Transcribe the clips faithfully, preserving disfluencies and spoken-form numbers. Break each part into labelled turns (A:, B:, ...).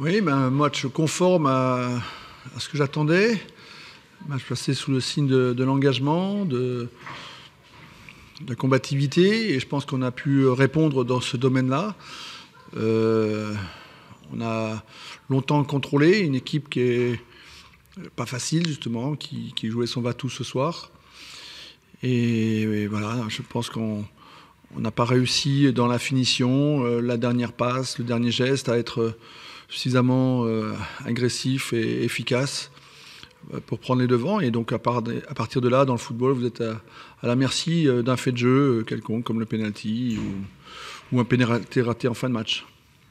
A: Oui, ben, un match conforme à, à ce que j'attendais. Un match placé sous le signe de, de l'engagement, de, de la combativité, et je pense qu'on a pu répondre dans ce domaine-là. Euh, on a longtemps contrôlé une équipe qui est pas facile, justement, qui, qui jouait son va-tout ce soir. Et, et voilà, je pense qu'on n'a pas réussi dans la finition, euh, la dernière passe, le dernier geste, à être suffisamment euh, agressif et efficace pour prendre les devants. Et donc à, part de, à partir de là, dans le football, vous êtes à, à la merci d'un fait de jeu quelconque, comme le penalty ou, ou un penalty raté en fin de match.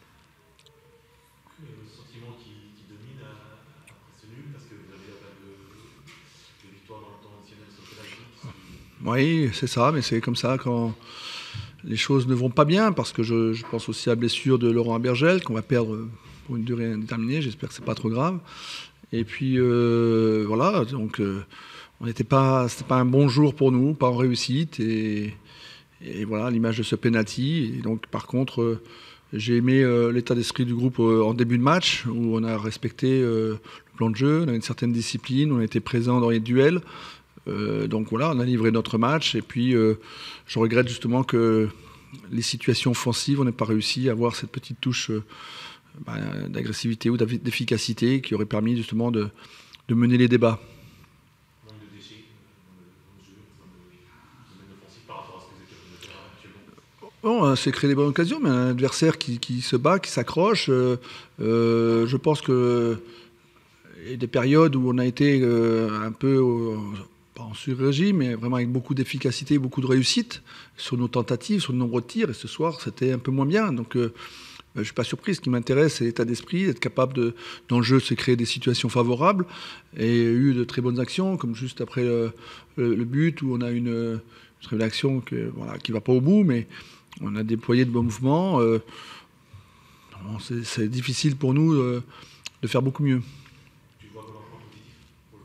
B: Le sentiment qui, qui domine après ce nul, parce que vous avez pas de, de victoire dans le temps additionnel sur penalty.
A: Oui, c'est ça, mais c'est comme ça quand les choses ne vont pas bien, parce que je, je pense aussi à la blessure de Laurent Abergel, qu'on va perdre pour une durée indéterminée. J'espère que c'est pas trop grave. Et puis euh, voilà, donc euh, on n'était pas, c'était pas un bon jour pour nous, pas en réussite. Et, et voilà l'image de ce penalty. Et donc par contre, euh, j'ai aimé euh, l'état d'esprit du groupe euh, en début de match, où on a respecté euh, le plan de jeu, on a une certaine discipline, on a été présent dans les duels. Euh, donc voilà, on a livré notre match. Et puis euh, je regrette justement que les situations offensives, on n'ait pas réussi à avoir cette petite touche euh, bah, d'agressivité ou d'efficacité qui aurait permis justement de, de mener les débats.
B: Manque de déchets dans le jeu, dans le domaine offensif par rapport à ce que vous êtes capable de faire actuellement.
A: Bon, c'est créer des bonnes occasions, mais un adversaire qui, qui se bat, qui s'accroche. Euh, euh, je pense que il y a des périodes où on a été euh, un peu euh, pas en sur-régime, mais vraiment avec beaucoup d'efficacité, beaucoup de réussite sur nos tentatives, sur le nombre de tirs. Et ce soir, c'était un peu moins bien. Donc euh, je ne suis pas surpris. Ce qui m'intéresse, c'est l'état d'esprit, être capable, de, dans le jeu, de se créer des situations favorables. Et il y a eu de très bonnes actions, comme juste après le, le, le but, où on a une, une très belle action que, voilà, qui ne va pas au bout, mais on a déployé de bons mouvements. Euh, c'est, c'est difficile pour nous euh, de faire beaucoup mieux.
B: Tu vois comme un point positif pour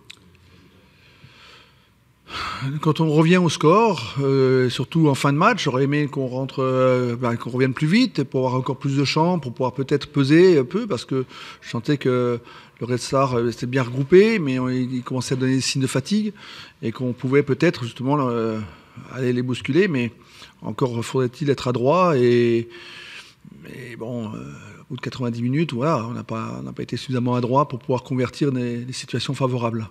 B: le résultat?
A: Quand on revient au score, euh, surtout en fin de match, j'aurais aimé qu'on rentre, euh, ben, qu'on revienne plus vite pour avoir encore plus de champs, pour pouvoir peut-être peser un peu, parce que je sentais que le Red Star euh, s'était bien regroupé, mais on, il commençait à donner des signes de fatigue et qu'on pouvait peut-être justement euh, aller les bousculer, mais encore faudrait-il être adroit. Et, et bon, euh, au bout de quatre-vingt-dix minutes, voilà, on n'a pas, on n'a pas été suffisamment adroit pour pouvoir convertir des, des situations favorables.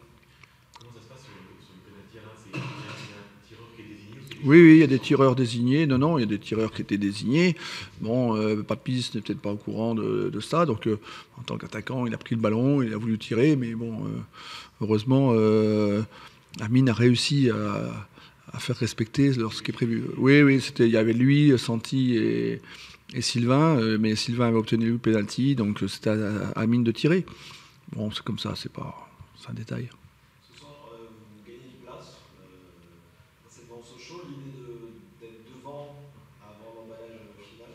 A: Oui, oui, il y a des tireurs désignés. Non, non, il y a des tireurs qui étaient désignés. Bon, euh, Papis n'est peut-être pas au courant de, de ça. Donc, euh, en tant qu'attaquant, il a pris le ballon, il a voulu tirer. Mais bon, euh, heureusement, euh, Amine a réussi à, à faire respecter ce qui est prévu. Oui, oui, c'était, il y avait lui, Santi et, et Sylvain. Euh, mais Sylvain avait obtenu le penalty. Donc, c'était à, à Amine de tirer. Bon, c'est comme ça, c'est pas, c'est un détail.
C: L'idée d'être devant avant l'emballage final,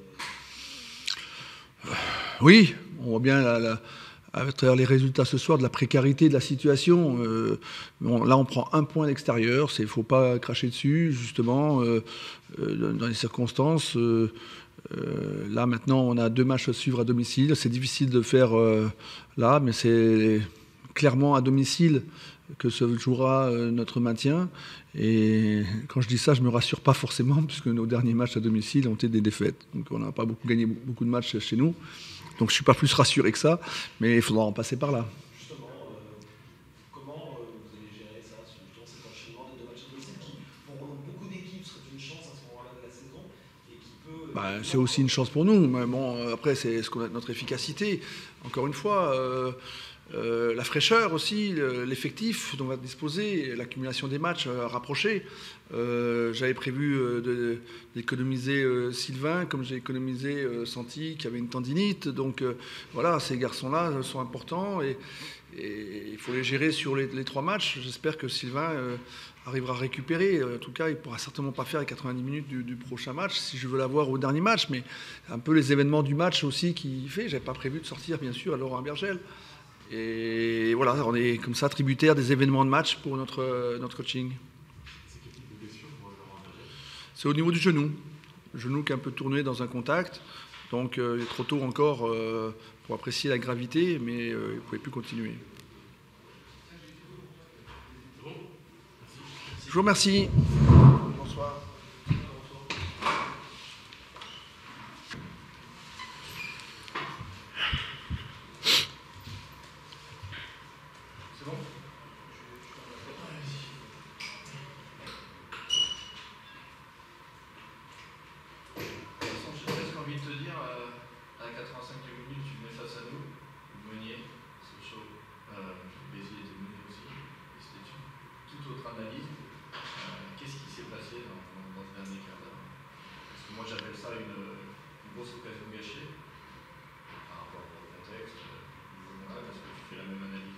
C: c'est...
A: Oui, on voit bien la, la, à travers les résultats ce soir de la précarité de la situation. Euh, bon, là, on prend un point d'extérieur, il ne faut pas cracher dessus, justement, euh, euh, dans les circonstances. Euh, euh, là, maintenant, on a deux matchs à suivre à domicile. C'est difficile de faire euh, là, mais c'est clairement à domicile que se jouera euh, notre maintien. Et quand je dis ça, je ne me rassure pas forcément, puisque nos derniers matchs à domicile ont été des défaites. Donc on n'a pas beaucoup gagné beaucoup de matchs chez nous. Donc je ne suis pas plus rassuré que ça, mais il faudra en passer par là.
C: Justement, euh, comment euh, vous allez gérer ça, justement, cet enchaînement des deux matchs à domicile qui, pour beaucoup d'équipes, serait une chance à ce moment-là de la saison et qui peut...
A: Bah, c'est aussi une chance pour nous. Mais bon, après, c'est ce qu'on a, notre efficacité. Encore une fois... Euh, Euh, la fraîcheur aussi, l'effectif dont on va disposer, l'accumulation des matchs euh, rapprochés. Euh, J'avais prévu euh, d'économiser euh, Sylvain, comme j'ai économisé euh, Santi, qui avait une tendinite. Donc euh, voilà, ces garçons-là sont importants et, et il faut les gérer sur les, les trois matchs. J'espère que Sylvain euh, arrivera à récupérer. En tout cas, il ne pourra certainement pas faire les quatre-vingt-dix minutes du, du prochain match, si je veux l'avoir au dernier match. Mais un peu les événements du match aussi qui fait. Je n'avais pas prévu de sortir, bien sûr, à Laurent Abergel. Et voilà, on est comme ça tributaire des événements de match pour notre, notre coaching. C'est au niveau du genou. Le genou qui est un peu tourné dans un contact. Donc euh, il est trop tôt encore euh, pour apprécier la gravité, mais euh, il ne pouvait plus continuer. Je vous remercie. Bonsoir. C'est bon ?
D: J'ai presque envie de te dire, euh, à la quatre-vingt-cinquième minute, tu venais face à nous, vous meniez, c'est chaud, euh, Béziers était mené aussi, c'était une toute autre analyse. Euh, Qu'est-ce qui s'est passé dans, dans, dans ce dernier quart d'heure? Parce que moi j'appelle ça une, une grosse occasion gâchée, par rapport au contexte, euh, voilà, est-ce que tu fais la même analyse?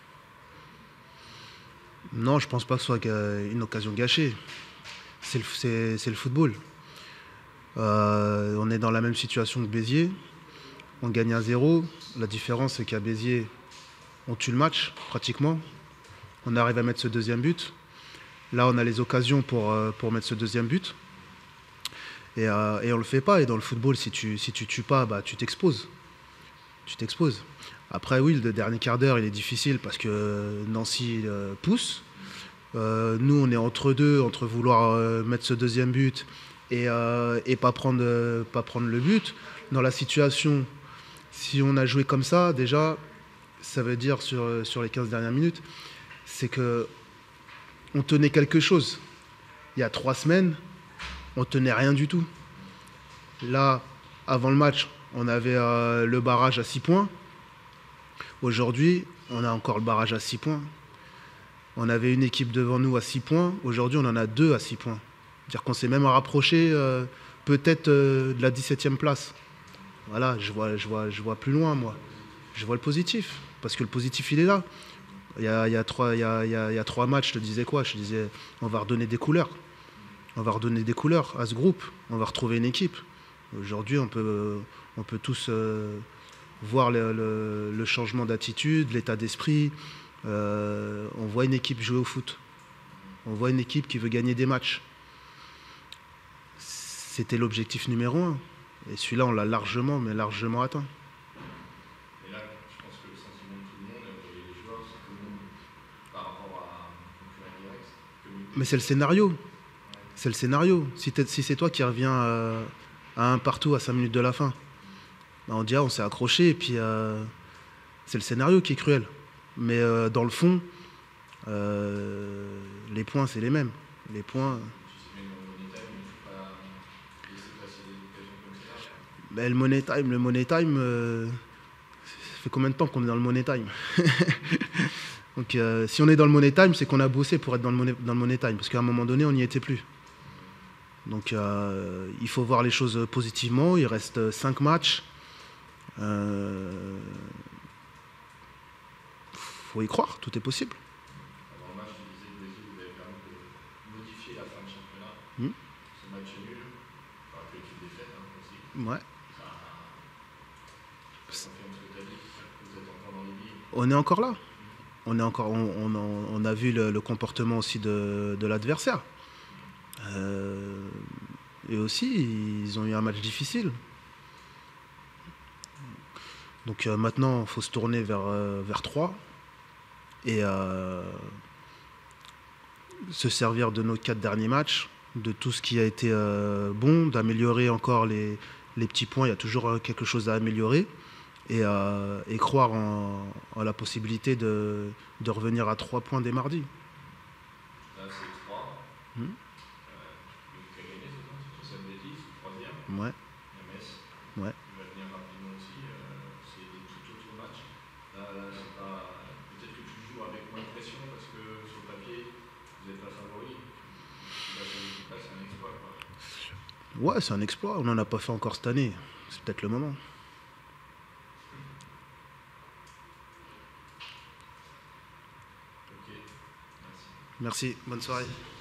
E: Non, je pense pas que ce soit une occasion gâchée. C'est le, c'est, c'est le football. Euh, on est dans la même situation que Béziers. On gagne un zéro. La différence, c'est qu'à Béziers, on tue le match, pratiquement. On arrive à mettre ce deuxième but. Là, on a les occasions pour, pour mettre ce deuxième but. Et, euh, et on ne le fait pas. Et dans le football, si tu si tu tues pas, bah, tu t'exposes. Tu t'exposes. Après, oui, le dernier quart d'heure, il est difficile parce que Nancy euh, pousse. Euh, nous, on est entre deux, entre vouloir euh, mettre ce deuxième but et, euh, et pas prendre, euh, pas prendre le but. Dans la situation, si on a joué comme ça, déjà, ça veut dire sur, sur les quinze dernières minutes, c'est que on tenait quelque chose. Il y a trois semaines, on tenait rien du tout. Là, avant le match, on avait euh, le barrage à six points. Aujourd'hui, on a encore le barrage à six points. On avait une équipe devant nous à six points. Aujourd'hui, on en a deux à six points. C'est-à-dire qu'on s'est même rapproché euh, peut-être euh, de la dix-septième place. Voilà, je vois, je, vois, je vois plus loin, moi. Je vois le positif. Parce que le positif, il est là. Il y a, il y a, trois, il y a, il y a, il y a trois matchs, je te disais quoi? Je te disais, on va redonner des couleurs. On va redonner des couleurs à ce groupe. On va retrouver une équipe. Aujourd'hui, on peut, on peut tous euh, voir le, le, le changement d'attitude, l'état d'esprit. Euh, on voit une équipe jouer au foot. On voit une équipe qui veut gagner des matchs. C'était l'objectif numéro un. Et celui-là, on l'a largement, mais largement atteint.
D: Et là, je pense que le sentiment de tout le monde, et les joueurs, c'est que nous, par rapport à un concurrent direct, que...
E: Mais c'est le scénario. C'est le scénario. Si, si c'est toi qui reviens euh, à un partout à cinq minutes de la fin, bah on dit ah, on s'est accroché et puis euh, c'est le scénario qui est cruel. Mais euh, dans le fond, euh, les points, c'est les mêmes. Les points. Ben, le money time, le money time, euh, ça fait combien de temps qu'on est dans le money time? Donc, euh, si on est dans le money time, c'est qu'on a bossé pour être dans le money, dans le money time, parce qu'à un moment donné, on n'y était plus. Donc, euh, il faut voir les choses positivement. Il reste cinq matchs. Euh, faut y croire, tout est possible.
D: Avant le match, tu disais que Béziers vous avez permis de modifier la fin de championnat.
E: Mmh.
D: Ce match nul, enfin, que tu défaites hein, aussi.
E: Ouais.
D: Ça, ça confirme ce que tu as dit, vous êtes encore dans les billes.
E: On est encore là. On, est encore, on, on, on a vu le, le comportement aussi de, de l'adversaire. Euh, et aussi, ils ont eu un match difficile. Donc euh, maintenant, il faut se tourner vers, euh, vers Troyes et euh, se servir de nos quatre derniers matchs, de tout ce qui a été euh, bon, d'améliorer encore les, les petits points. Il y a toujours quelque chose à améliorer et, euh, et croire en, en la possibilité de, de revenir à trois points dès mardi.
D: Là, c'est trois.
E: Mmh.
D: Euh, qui a gagné, c'est ça? C'est sur cette bêtise, troisième.
E: Ouais.
D: Il y a Metz.
E: Ouais.
D: Il va venir rapidement aussi. Euh, c'est des tout autres matchs. Là, là c'est pas... Peut-être que tu joues avec moins de pression parce que sur le papier, vous n'êtes pas favori. Là, c'est un exploit, quoi.
E: Ouais, c'est un exploit. On n'en a pas fait encore cette année. C'est peut-être le moment.
D: Ok, merci.
E: Merci. Bonne soirée.